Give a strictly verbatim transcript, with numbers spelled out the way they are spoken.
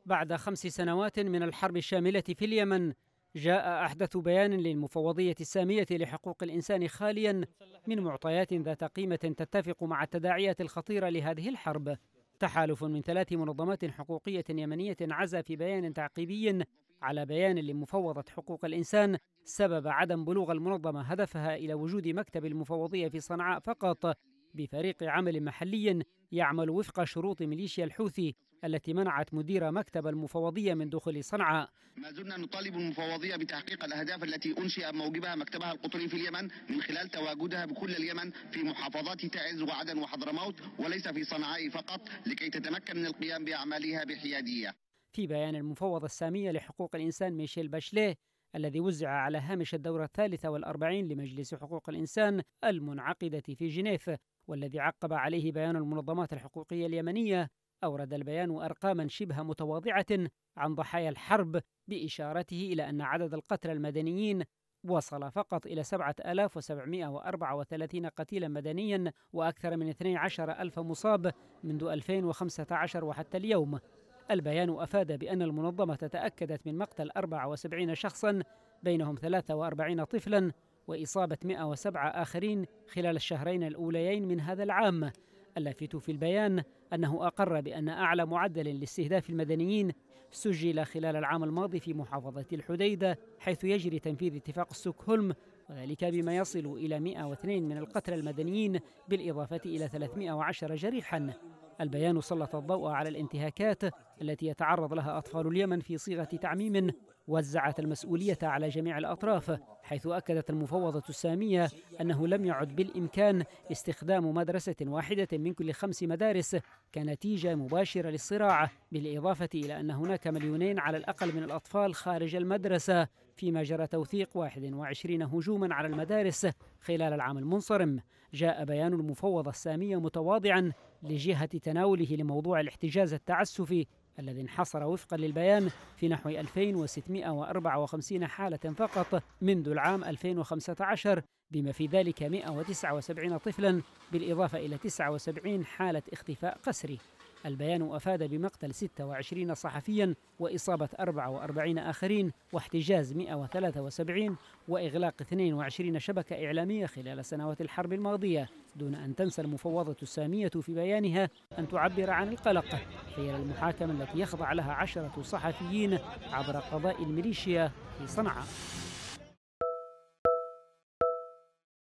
بعد خمس سنوات من الحرب الشاملة في اليمن، جاء أحدث بيان للمفوضية السامية لحقوق الإنسان خاليا من معطيات ذات قيمة تتفق مع التداعيات الخطيرة لهذه الحرب. تحالف من ثلاث منظمات حقوقية يمنية عزا في بيان تعقيبي على بيان لمفوضة حقوق الإنسان سبب عدم بلوغ المنظمة هدفها إلى وجود مكتب المفوضية في صنعاء فقط، بفريق عمل محلي يعمل وفق شروط ميليشيا الحوثي التي منعت مدير مكتب المفوضية من دخول صنعاء. ما زلنا نطالب المفوضية بتحقيق الأهداف التي أنشئ موجبها مكتبها القطري في اليمن من خلال تواجدها بكل اليمن في محافظات تعز وعدن وحضرموت، وليس في صنعاء فقط، لكي تتمكن من القيام بأعمالها بحيادية. في بيان المفوضة السامية لحقوق الإنسان ميشيل باشليه الذي وزع على هامش الدورة الثالثة والأربعين لمجلس حقوق الإنسان المنعقدة في جنيف، والذي عقب عليه بيان المنظمات الحقوقية اليمنية، أورد البيان أرقاما شبه متواضعة عن ضحايا الحرب، بإشارته إلى أن عدد القتلى المدنيين وصل فقط إلى سبعة آلاف وسبعمائة وأربعة وثلاثين قتيلا مدنيا وأكثر من اثني عشر ألف مصاب منذ ألفين وخمسة عشر وحتى اليوم. البيان أفاد بأن المنظمة تأكدت من مقتل أربعة وسبعين شخصا بينهم ثلاثة وأربعين طفلا وإصابة مئة وسبعة آخرين خلال الشهرين الأوليين من هذا العام. اللافت في البيان أنه أقر بأن أعلى معدل لاستهداف المدنيين سجل خلال العام الماضي في محافظة الحديدة، حيث يجري تنفيذ اتفاق ستوكهولم، وذلك بما يصل إلى مئة واثنين من القتلى المدنيين بالإضافة إلى ثلاثمائة وعشرة جريحا. البيان سلط الضوء على الانتهاكات التي يتعرض لها أطفال اليمن في صيغة تعميم وزعت المسؤولية على جميع الأطراف، حيث أكدت المفوضة السامية أنه لم يعد بالإمكان استخدام مدرسة واحدة من كل خمس مدارس كنتيجة مباشرة للصراع، بالإضافة إلى أن هناك مليونين على الأقل من الأطفال خارج المدرسة، فيما جرى توثيق واحد وعشرين هجوما على المدارس خلال العام المنصرم. جاء بيان المفوضة السامية متواضعا لجهة تناوله لموضوع الاحتجاز التعسفي الذي انحصر وفقا للبيان في نحو ألفين وستمائة وأربعة وخمسين حالة فقط منذ العام ألفين وخمسة عشر، بما في ذلك مئة وتسعة وسبعين طفلا بالإضافة إلى تسعة وسبعين حالة اختفاء قسري. البيان أفاد بمقتل ستة وعشرين صحفيا وإصابة أربعة وأربعين آخرين واحتجاز مئة وثلاثة وسبعين وإغلاق اثنين وعشرين شبكة إعلامية خلال سنوات الحرب الماضية، دون أن تنسى المفوضة السامية في بيانها أن تعبر عن القلق حيال المحاكمة التي يخضع لها عشرة صحفيين عبر قضاء الميليشيا في صنعاء.